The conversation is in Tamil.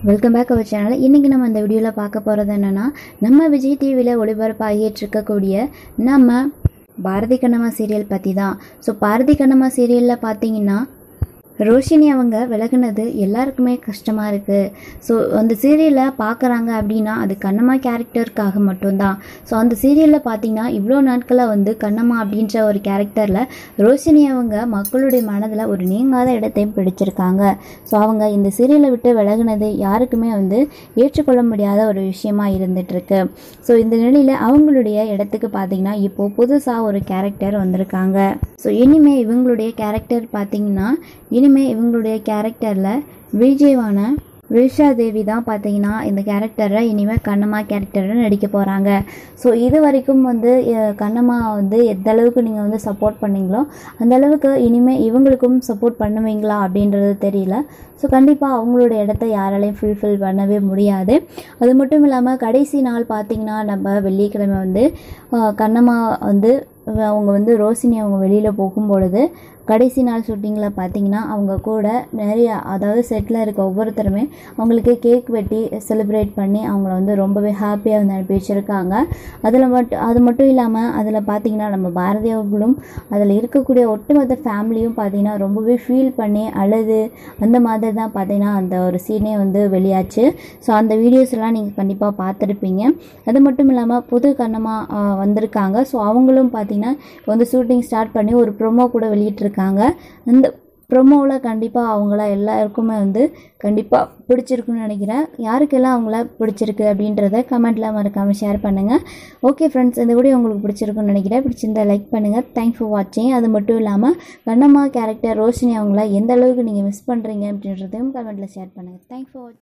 Welcome back our channel. இன்றைக்கி நம்ம இந்த வீடியோவில் பார்க்க போகிறது என்னென்னா, நம்ம விஜய் டிவியில் ஒளிபரப்பாகிட்டு இருக்கக்கூடிய நம்ம பாரதி கண்ணம்மா சீரியல் பற்றி தான். ஸோ பாரதி கண்ணம்மா சீரியலில் பார்த்தீங்கன்னா ரோஷினி அவங்க விலகுனது எல்லாருக்குமே கஷ்டமாக இருக்குது. ஸோ அந்த சீரியலில் பார்க்குறாங்க அப்படின்னா அது கண்ணம்மா கேரக்டருக்காக மட்டும்தான். ஸோ அந்த சீரியலில் பார்த்தீங்கன்னா இவ்வளோ நாட்களாக கண்ணம்மா அப்படின்ற ஒரு கேரக்டரில் ரோஷினி அவங்க மக்களுடைய மனதில் ஒரு நீங்காத இடத்தையும் பிடிச்சிருக்காங்க. ஸோ அவங்க இந்த சீரியலை விட்டு விலகுனது யாருக்குமே ஏற்றுக்கொள்ள முடியாத ஒரு விஷயமா இருந்துகிட்ருக்கு. ஸோ இந்த நிலையில் அவங்களுடைய இடத்துக்கு பார்த்தீங்கன்னா இப்போது புதுசாக ஒரு கேரக்டர் வந்திருக்காங்க. ஸோ இனிமேல் இவங்களுடைய கேரக்டர் பார்த்தீங்கன்னா இவங்களுடைய கேரக்டரில் விஜயவான வினுஷா தேவி தான் பார்த்தீங்கன்னா இந்த கேரக்டரை இனிமேல் கண்ணம்மா கேரக்டரை நடிக்க போகிறாங்க. ஸோ இது வரைக்கும் கண்ணம்மா எந்த அளவுக்கு நீங்கள் சப்போர்ட் பண்ணீங்களோ அந்த அளவுக்கு இனிமேல் இவங்களுக்கும் சப்போர்ட் பண்ணுவீங்களா அப்படின்றது தெரியல. ஸோ கண்டிப்பாக அவங்களோட இடத்த யாராலையும் ஃபுல்ஃபில் பண்ணவே முடியாது. அது மட்டும் இல்லாமல் கடைசி நாள் பார்த்திங்கன்னா நம்ம வெள்ளிக்கிழமை கண்ணம்மா அவங்க ரோஷினி அவங்க வெளியில் போகும்பொழுது கடைசி நாள் ஷூட்டிங்கில் பார்த்தீங்கன்னா அவங்க கூட நிறைய அதாவது செட்டில் இருக்க ஒவ்வொருத்தருமே அவங்களுக்கு கேக் வெட்டி செலிப்ரேட் பண்ணி அவங்கள ரொம்பவே ஹாப்பியாக அனுப்பி வச்சுருக்காங்க. அது மட்டும் இல்லாமல் அதில் பார்த்திங்கன்னா நம்ம பாரதி அவர்களும் அதில் இருக்கக்கூடிய ஒட்டுமொத்த ஃபேமிலியும் பார்த்திங்கன்னா ரொம்பவே ஃபீல் பண்ணி அழுது அந்த மாதிரி தான் பார்த்திங்கன்னா அந்த ஒரு சீனே வெளியாச்சு. ஸோ அந்த வீடியோஸ் எல்லாம் நீங்கள் கண்டிப்பாக பார்த்துருப்பீங்க. அது மட்டும் இல்லாமல் புது கண்ணம்மா வந்திருக்காங்க. ஸோ அவங்களும் பார்த்திங்கன்னா ஷூட்டிங் ஸ்டார்ட் பண்ணி ஒரு ப்ரோமோ கூட வெளியிட்டிருக்காங்க. அந்த ப்ரோமோவில் கண்டிப்பாக அவங்கள எல்லாருக்குமே கண்டிப்பாக பிடிச்சிருக்குன்னு நினைக்கிறேன். யாருக்கெல்லாம் அவங்கள பிடிச்சிருக்கு அப்படின்றத கமெண்ட்டில் மறக்காமல் ஷேர் பண்ணுங்கள். ஓகே ஃப்ரெண்ட்ஸ், இந்த வீடியோ உங்களுக்கு பிடிச்சிருக்குன்னு நினைக்கிறேன். பிடிச்சிருந்தா லைக் பண்ணுங்கள். தேங்க்ஸ் ஃபார் வாட்சிங். அது மட்டும் இல்லாமல் கண்ணம்மா கேரக்டர் ரோஷினி அவங்கள எந்த அளவுக்கு நீங்கள் மிஸ் பண்ணுறீங்க அப்படின்றதையும் கமெண்ட்டில் ஷேர் பண்ணுங்கள். தேங்க்ஸ் ஃபார் வாட்சிங்.